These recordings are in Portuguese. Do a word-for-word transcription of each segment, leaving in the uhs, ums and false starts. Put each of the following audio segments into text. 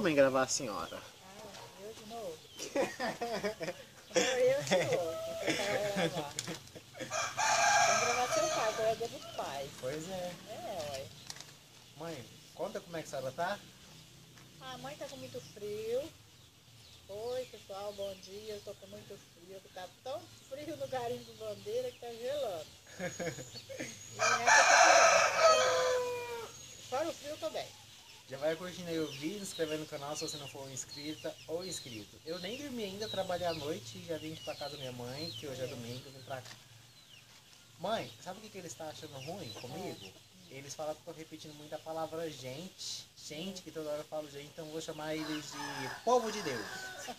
mãe, gravar a senhora? Ah, eu de novo? Não, eu de novo, porque eu tava gravar. Tem que gravar seu pai, que é o dia dos pais. Pois é. É, ué. Mãe, conta como é que a senhora tá? A mãe tá com muito frio. Oi, pessoal, bom dia. Eu tô com muito frio, que tá tão frio no garimpo de bandeira que tá gelando. E o resto eu tô bem. Fora o frio, eu tô bem. Já vai curtindo aí o vídeo, se inscrevendo no canal se você não for inscrita ou inscrito. Eu nem dormi ainda, trabalhei à noite e já vim pra casa da minha mãe, que hoje é, é domingo, eu vim pra cá. Mãe, sabe o que, que eles estão achando ruim comigo? É. Eles falam que eu tô repetindo muito a palavra gente, gente, que toda hora eu falo gente, então eu vou chamar eles de povo de Deus.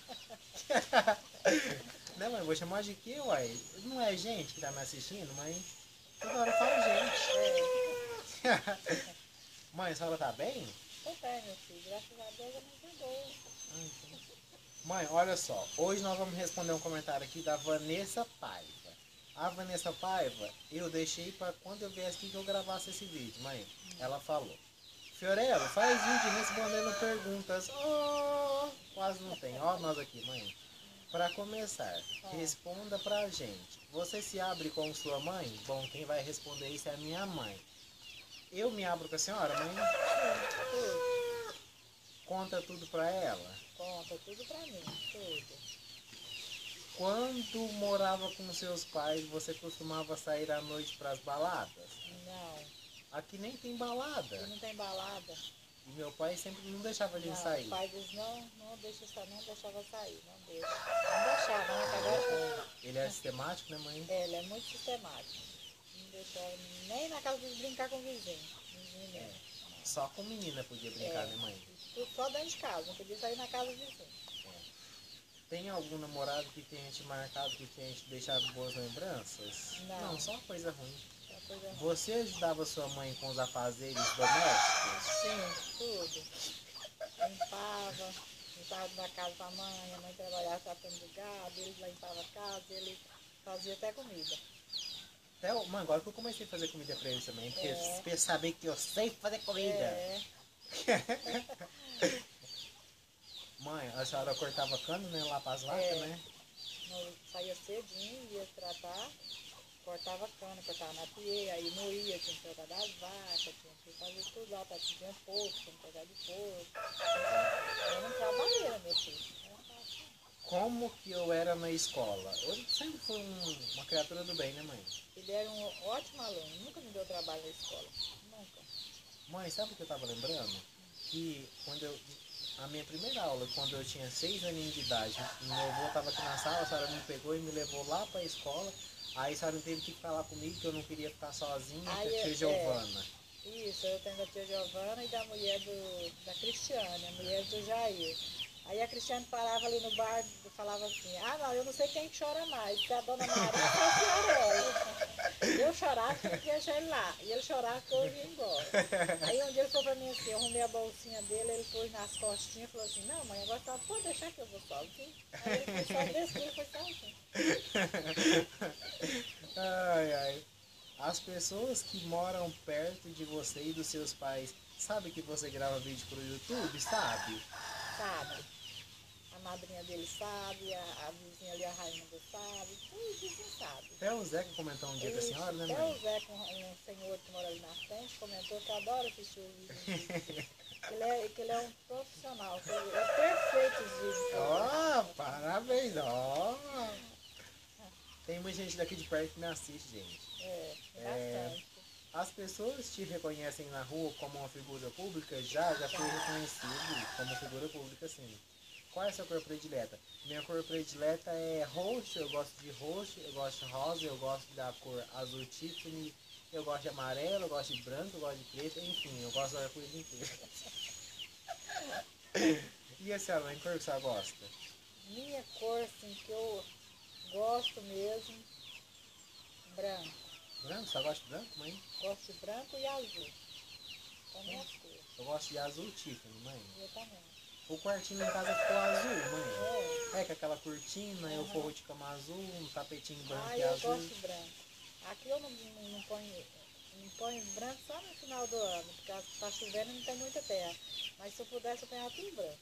Não, mãe, vou chamar de quê, uai? Não é gente que tá me assistindo, mas toda hora eu falo gente. É. Mãe, a senhora tá bem? Tô bem, meu filho. Graças a Deus, a mãe tá boa. Ah, então. Mãe, olha só. Hoje nós vamos responder um comentário aqui da Vanessa Paiva. A Vanessa Paiva, eu deixei para quando eu viesse aqui que eu gravasse esse vídeo, mãe. Hum. Ela falou: Fiorello, faz vídeo respondendo perguntas. Oh, quase não tem. Ó, nós aqui, mãe. Para começar, ah. responda pra gente. Você se abre com sua mãe? Bom, quem vai responder isso é a minha mãe. Eu me abro com a senhora, mãe? Sim, tudo. Conta tudo pra ela? Conta tudo pra mim, tudo. Quando morava com seus pais, você costumava sair à noite pras baladas? Não. Aqui nem tem balada. Aqui não tem balada. E meu pai sempre não deixava a gente não, sair. O pai diz, não, não, deixa, não deixava sair, não deixa. Não deixava, não, agora... Ele é sistemático, né, mãe? É, ele é muito sistemático. Não deixava nem na casa de brincar com o vizinho. vizinho é. Só com menina podia brincar, é. né, mãe? Só dentro de casa, não podia sair na casa do vizinho. É. Tem algum namorado que tenha te marcado, que tenha te deixado boas lembranças? Não. Não, só uma coisa ruim. Só coisa ruim. Você ajudava sua mãe com os afazeres domésticos? Sim, tudo. Limpava, limpava da casa pra mãe, a mãe trabalhava tratando do gado, ele limpava a casa, ele fazia até comida. Até, mãe, agora que eu comecei a fazer comida pra eles também, porque é. pra saber que eu sei fazer comida. É. Mãe, a senhora cortava cano, né, lá pras vacas, é. né? Eu saía cedinho, ia tratar, cortava cano, cortava na pieira, aí moía, tinha que trocar das vacas, tinha que fazer tudo lá, tá tinha pouco, tinha que pegar de pouco. Eu não trabalhei, meu filho. Como que eu era na escola? Eu sempre fui um, uma criatura do bem, né, mãe? Ele era um ótimo aluno, nunca me deu trabalho na escola, nunca. Mãe, sabe o que eu tava lembrando? Que quando eu, a minha primeira aula, quando eu tinha seis aninhos de idade, meu avô tava aqui na sala, a senhora me pegou e me levou lá pra escola, aí a senhora teve que falar comigo que eu não queria ficar sozinha com a tia Giovana. É, isso, eu tenho a tia Giovana e da mulher do, da Cristiane, a mulher do Jair. Aí a Cristiane parava ali no bar e falava assim, ah não, eu não sei quem chora mais, se a dona Maria ou a Fiorello. Eu chorava que eu não queria deixar ele lá, e ele chorava que eu ia embora. Aí um dia ele falou pra mim assim, eu arrumei a bolsinha dele, ele pôs nas costinhas e falou assim, não mãe, agora tá, pode deixar que eu vou sozinho. Aí ele foi só desse dia, ele foi sozinho. Ai, ai. As pessoas que moram perto de você e dos seus pais, sabe que você grava vídeo pro YouTube, sabe? Sabe. A madrinha dele sabe, a, a vizinha ali, a rainha do sabe, tudo isso sabe. Até o Zeca comentou um dia com a senhora, né, mãe? Até o Zeca, um, um senhor que mora ali na frente, comentou que adora assistir os vídeos dele. Ele é, que ele é um profissional, que ele é perfeito os vídeos. Ó, oh, parabéns, ó. Oh. Tem muita gente daqui de perto que me assiste, gente. É, é bastante. As pessoas te reconhecem na rua como uma figura pública? Já, já fui reconhecido como figura pública, sim. Qual é a sua cor predileta? Minha cor predileta é roxo, eu gosto de roxo, eu gosto de rosa, eu gosto da cor azul Tiffany, eu gosto de amarelo, eu gosto de branco, eu gosto de preto, enfim, eu gosto da arco-íris inteira. E a senhora, em cor que a senhora gosta? Minha cor, assim, que eu gosto mesmo, branco. Branco? Você gosta de branco, mãe? Gosto de branco e azul. São minhas cores. Eu gosto de azul Tiffany, mãe. Eu também. O quartinho em casa ficou azul, mãe. É. É, com aquela cortina, uhum. O forro de cama azul, um tapetinho branco ah, e eu azul. Eu gosto de branco. Aqui eu não, não, não ponho põe branco só no final do ano, porque tá chovendo e não tem muita terra. Mas se eu pudesse, eu ponhava tudo branco.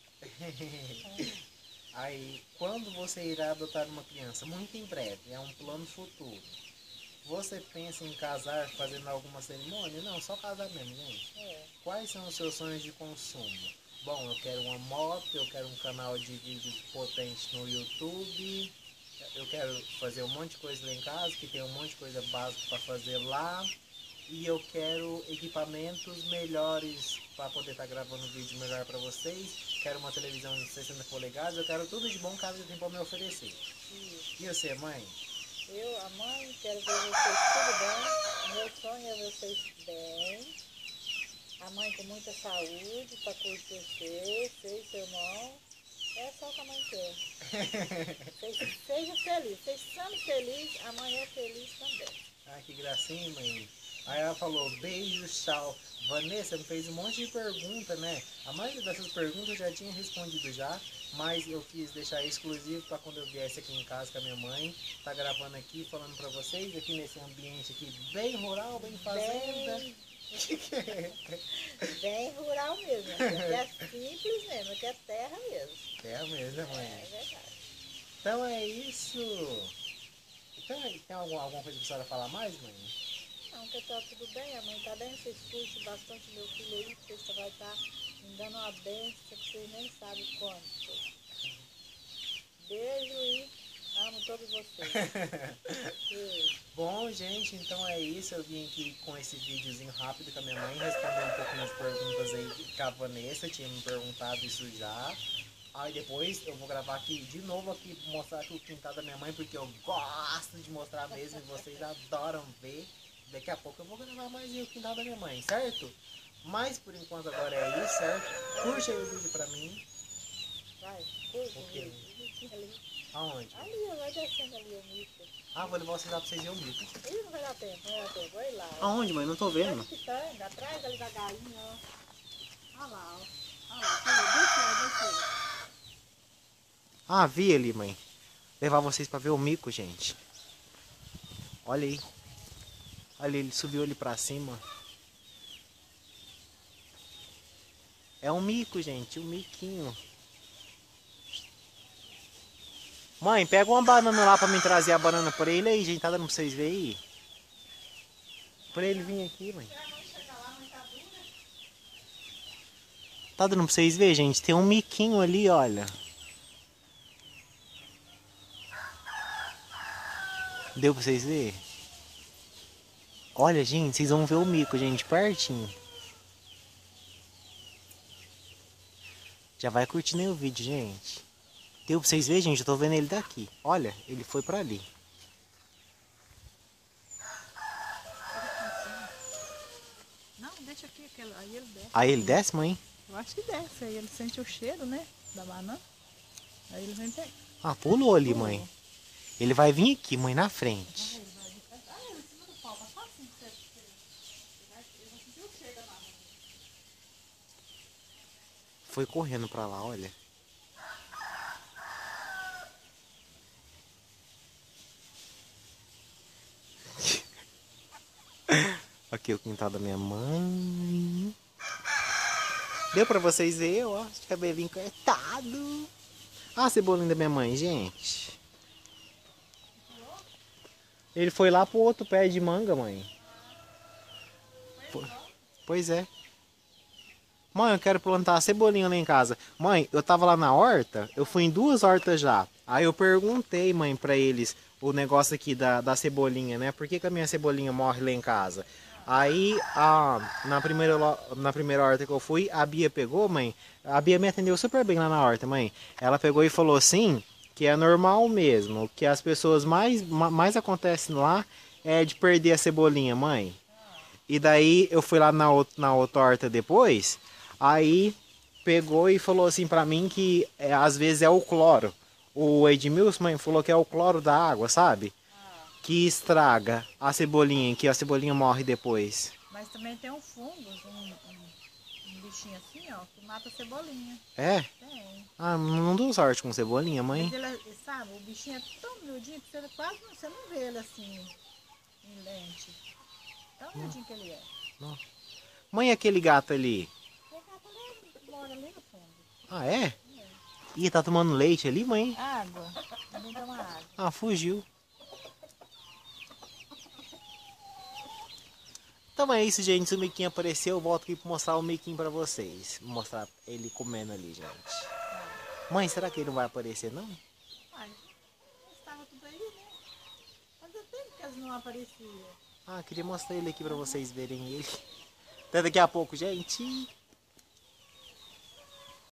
Aí, quando você irá adotar uma criança? Muito em breve, é um plano futuro. Você pensa em casar fazendo alguma cerimônia? Não, só casar mesmo, gente. É. Quais são os seus sonhos de consumo? Bom, eu quero uma moto, eu quero um canal de vídeo potente no YouTube, eu quero fazer um monte de coisa lá em casa, que tem um monte de coisa básica para fazer lá, e eu quero equipamentos melhores para poder estar tá gravando vídeo melhor para vocês, quero uma televisão de sessenta polegadas, eu quero tudo de bom que a vida tem para me oferecer. Isso. E você, mãe? Eu, a mãe, quero ver vocês tudo bem. Meu sonho é vocês bem. A mãe com muita saúde para curtir você, você e seu irmão. É só o que a mãe quer. Vocês sejam felizes. Vocês são felizes, a mãe é feliz também. Ah, que gracinha, mãe. Aí ela falou, beijos, tchau. Vanessa me fez um monte de pergunta, né? A maioria dessas perguntas eu já tinha respondido já, mas eu quis deixar exclusivo para quando eu viesse aqui em casa com a minha mãe. Tá gravando aqui, falando para vocês, aqui nesse ambiente aqui bem rural, bem fazenda. Bem, bem rural mesmo. Aqui é simples mesmo, aqui é terra mesmo. Terra mesmo, né, mãe? É verdade. Então é isso. Então, tem alguma, alguma coisa que a senhora falar mais, mãe? Não, que tá tudo bem, a mãe tá bem, vocês curtem bastante meu filho aí, porque você vai estar me dando uma benção que vocês nem sabem quanto. Beijo e amo todos vocês. Bom, gente, então é isso. Eu vim aqui com esse videozinho rápido com a minha mãe, respondendo um pouquinho de perguntas aí que a Vanessa tinha me perguntado isso já. Aí depois eu vou gravar aqui de novo aqui, mostrar aqui o quintal da minha mãe, porque eu gosto de mostrar mesmo e vocês adoram ver. Daqui a pouco eu vou gravar mais o quintal da minha mãe, certo? Mas por enquanto agora é isso, certo? Curte aí o vídeo pra mim. Vai, curte O quê? ali. Aonde? Ali, vai descendo ali o mico. Ah, vou levar vocês lá pra vocês verem o mico. Ih, não vai dar tempo, não vai dar tempo, vai lá. Aonde, mãe? Não tô vendo. Pitanga, atrás ali da galinha, ó. Olha lá, ó. Olha lá, deixa eu, deixa eu. Ah, vi ali, mãe. Levar vocês pra ver o mico, gente. Olha aí. Olha, ele subiu ali pra cima. É um mico, gente. Um miquinho. Mãe, pega uma banana lá pra me trazer a banana pra ele aí, gente. Tá dando pra vocês verem aí? Pra ele vir aqui, mãe. Tá dando pra vocês verem, gente? Tem um miquinho ali, olha. Deu pra vocês verem? Olha, gente, vocês vão ver o mico, gente, pertinho. Já vai curtindo aí o vídeo, gente. Deu pra vocês verem, gente? Eu tô vendo ele daqui. Olha, ele foi pra ali. Não, deixa aqui, aí ele desce. Aí ele desce, mãe? Eu acho que desce, aí ele sente o cheiro, né, da banana. Aí ele vem pegar. Ah, pulou ali, mãe. Ele vai vir aqui, mãe, na frente. Foi correndo pra lá, olha. Aqui o quintal da minha mãe. Deu pra vocês verem, ó, de cabelinho cortado. Ah, a cebolinha da minha mãe, gente. Ele foi lá pro outro pé de manga, mãe. Pois é. Mãe, eu quero plantar cebolinha lá em casa. Mãe, eu tava lá na horta, eu fui em duas hortas já. Aí eu perguntei, mãe, pra eles o negócio aqui da, da cebolinha, né? Por que que a minha cebolinha morre lá em casa? Aí, a, na, primeira, na primeira horta que eu fui, a Bia pegou, mãe. A Bia me atendeu super bem lá na horta, mãe. Ela pegou e falou assim, que é normal mesmo. O que as pessoas mais, mais acontecem lá é de perder a cebolinha, mãe. E daí eu fui lá na, na outra horta depois, aí pegou e falou assim pra mim que é, às vezes é o cloro. O Edmilson, mãe, falou que é o cloro da água, sabe? Que estraga a cebolinha, que a cebolinha morre depois. Mas também tem um fungo, um, um, um bichinho assim, ó, que mata a cebolinha. É? Tem. Ah, não dou sorte com cebolinha, mãe. Mas ele, é- sabe, o bichinho é tão miudinho que você quase você não vê ele assim, em lente. Tão lindinho que ele é. Não. Mãe, aquele gato ali. O gato ali mora ali no fundo. Ah, é? É. Ih, tá tomando leite ali, mãe? Água. Também toma água. Ah, fugiu. Então é isso, gente. Se o Miquinho apareceu, eu volto aqui pra mostrar o Miquinho pra vocês. Vou mostrar ele comendo ali, gente. Mãe, será que ele não vai aparecer, não? Ai, estava tudo aí, né? Fazia tempo que eles não apareciam. Ah, queria mostrar ele aqui pra vocês verem ele. Até daqui a pouco, gente.